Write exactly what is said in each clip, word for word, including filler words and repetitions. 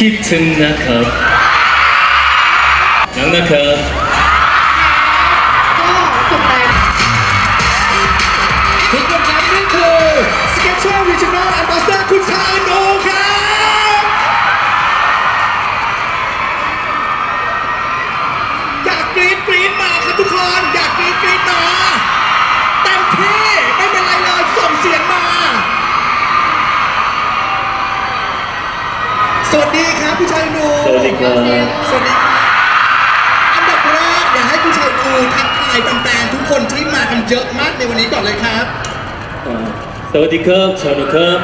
คิดถึงนะครับยังนะครับก็สุดท้ายทุกคนครับนี่คือ Skechers Regional Ambassador คุณชาญโอครับอยากกรี๊ดกรี๊ดมาครับทุกคนอยากกรี๊ดกรี๊ดมาเต็มที่ไม่เป็นไรเลยส่งเสียงมาสวัสดีครับคุณชายนูสวัสดีครับสวัสดีครับอันดับแรกอยากให้คุณชายนูทักทายแฟนๆทุกคนที่มากันเยอะมากในวันนี้ก่อนเลยครับสวัสดีครับชาวนุครับ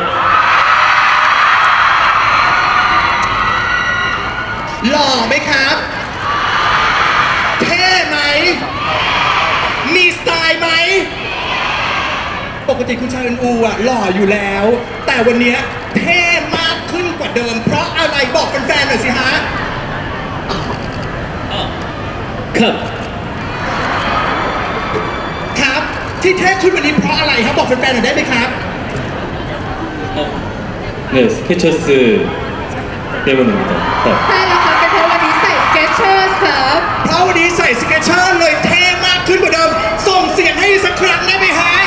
หล่อไหมครับเท่ไหมมีสไตล์ไหมปกติคุณชายอูอ่ะหล่ออยู่แล้วแต่วันนี้เท่มากขึ้นกว่าเดิมเพราะอะไรบอกแฟนๆหน่อยสิฮะครับครับที่เท่ขึ้นวันนี้เพราะอะไรครับบอกแฟนๆหน่อยได้ไหมครับ 네 스케쳐스 때문입니다ครับใช่แล้วครับเป็นเพราะวันนี้ใส่ Skechers ครับเพราะวันนี้ใส่ Skechersเลยเท่มากขึ้นกว่าเดิมส่งเสียงให้สักครั้งได้ไหมฮะ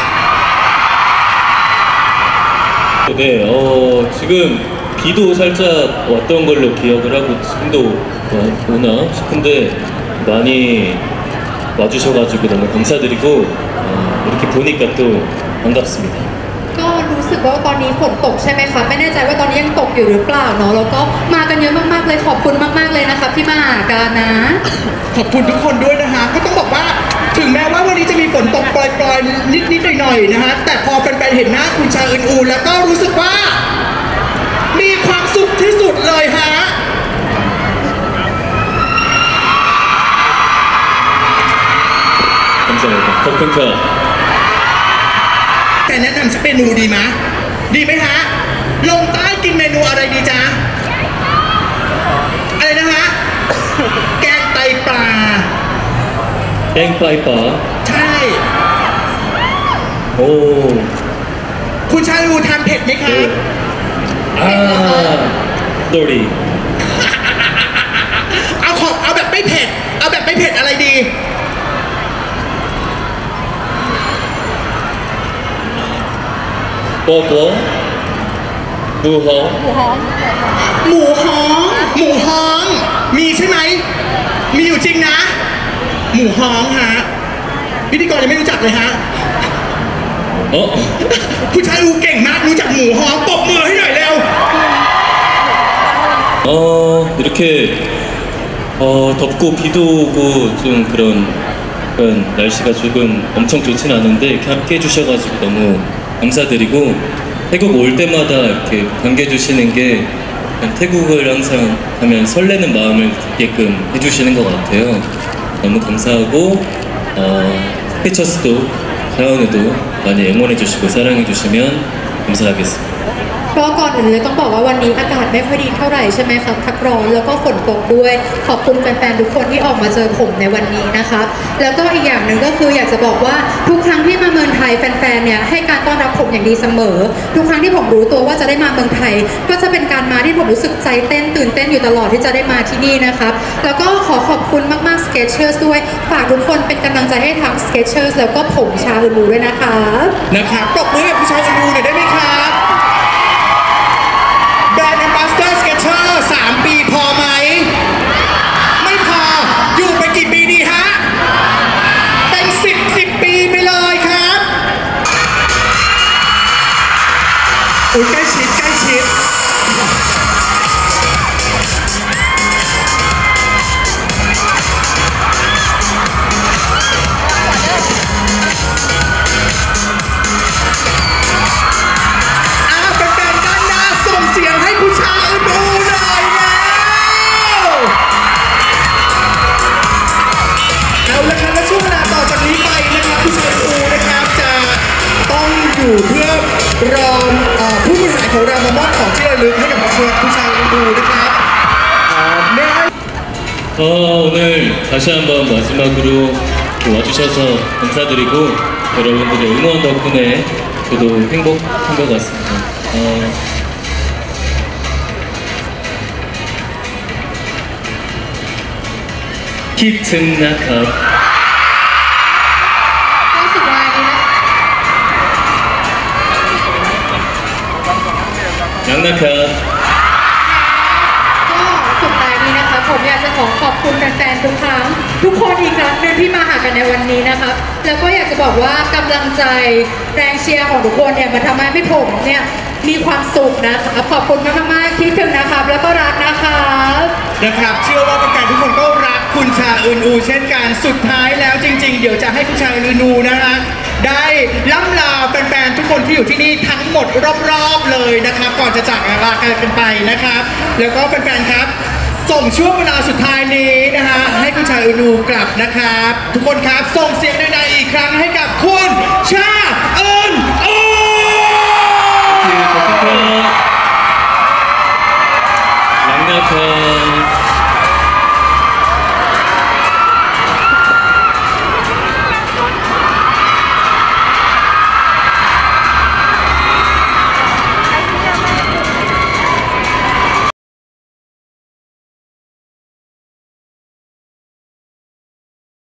네, 어, 지금 비도 살짝 왔던 걸로 기억을 하고 지금도 오나 싶은데 많이 와주셔가지고 너무 감사드리고 어, 이렇게 보니까 또 반갑습니다. ก็รู้สึกว่าตอนนี้ฝนตกใช่ไหมคะไม่แน่ใจว่าตอนนี้ยังตกอยู่หรือเปล่าเนาะแล้วก็มากันเยอะมากๆเลยขอบคุณมากๆเลยนะคะที่มาหากันนะขอบคุณทุกคนด้วยนะฮะก็ต้องบอกว่าถึงแม้ว่าวันนี้จะมีฝนตกปล่อยๆนิดๆหน่อยๆนะฮะแต่พอแฟนๆเห็นหน้าคุณชาอึนอูแล้วก็รู้สึกว่ามีความสุขที่สุดเลยฮะ 감사합니다. 커튼카. แต่แนะนำสักเมนูดีไหมดีไหมฮะลงใต้กินเมนูอะไรดีจ๊ะอะไรนะฮะแกงไตปลา 땡빠이빠. ใช่ 오. คุณชาอูทานเผ็ดไหมครับ 아. 쏘리. เอาขอบเอาแบบไม่เผ็ดเอาแบบไม่เผ็ดอะไรดี 뽀뽀. 무허. หมูหอมหมูฮ้องหมูฮ้องมีใช่ไหมมีอยู่จริงนะหมูฮ้องฮะพิธีกรยังไม่รู้จักเลยฮะ 어? คุณชายอูเก่งมากรู้จักหมูฮ้องปรบมือให้หน่อยเร็ว 어, 이렇게 어, 덥고 비도 오고 좀 그런, 그런 날씨가 조금 엄청 좋진 않은데 이렇게 함께 해주셔가지고 너무 감사드리고 태국 올 때마다 이렇게 반겨주시는 게 태국을 항상 하면 설레는 마음을 갖게끔 해주시는 것 같아요. 너무 감사하고 어, 스케쳐스도 자원우도 많이 응원해주시고 사랑해주시면 감사하겠습니다. ก็ก่อนอื่นเลยต้องบอกว่าวันนี้อากาศไม่ค่อยดีเท่าไหร่ใช่ไหมครับทักร้อนแล้วก็ฝนตกด้วยขอบคุณแฟนๆทุกคนที่ออกมาเจอผมในวันนี้นะคะแล้วก็อีกอย่างหนึ่งก็คืออยากจะบอกว่าทุกครั้งที่มาเมืองไทยแฟนๆเนี่ยให้การต้อนรับผมอย่างดีเสมอทุกครั้งที่ผมรู้ตัวว่าจะได้มาเมืองไทยก็จะเป็นการมาที่ผมรู้สึกใจเต้นตื่นเต้นอยู่ตลอดที่จะได้มาที่นี่นะครับแล้วก็ขอขอบคุณมากๆ Skechers ด้วยฝากทุกคนเป็นกำลังใจให้ทาง Skechers แล้วก็ผมชาอึนอูด้วยนะคะนะครับปรบมือให้คุณชายอูหน่อยได้ไหมครับแบรนด์ Ambassador Skechers สามปีพอไหมไม่พออยู่ไปกี่ปีดีฮะเป็นสิบสิบปีไปเลยครับอุ้ยใกล้ชิดใกล้ชิดเพื่อรอผู้บริหารของเรามามอบของที่ระลึกให้กับผู้ชายดูนะครับ 어, 오늘 다시 한번 마지막으로 와주셔서 감사드리고 여러분들의 응원 덕분에 저도 행복한 것 같습니다. 어, คิดถึงนะครับก็สุดท้ายนี้นะรักนะครับก็สุดท้ายนี้นะคะผมอยากจะขอขอบคุณแฟนๆทุกครั้งทุกคนอีกครั้งหนึงที่มาหากันในวันนี้นะครับแล้วก็อยากจะบอกว่ากำลังใจแรงเชียร์ของทุกคนเนี่ยมันทำให้ไม่ผมเนี่ยมีความสุขนะคะขอบคุณมากๆคิดถึงนะครับแล้วก็รักนะครับนะครับเชื่อว่าแฟนๆทุกคนก็รักคุณชาอึนอูเช่นกันสุดท้ายแล้วจริง ๆ เดี๋ยวจะให้คุณชาอึนอูนะฮะได้ล่ำลาแฟนๆทุกคนที่อยู่ที่นี่ทั้งหมดรอบๆเลยนะครับก่อนจะจากลากันไปนะครับ แล้วก็แฟนๆครับ ส่งช่วงเวลาสุดท้ายนี้นะฮะให้คุณชาอึนอูกลับนะครับ ทุกคนครับส่งเสียงดังๆอีกครั้งให้กับคุณชาอึนอูรักนะครับ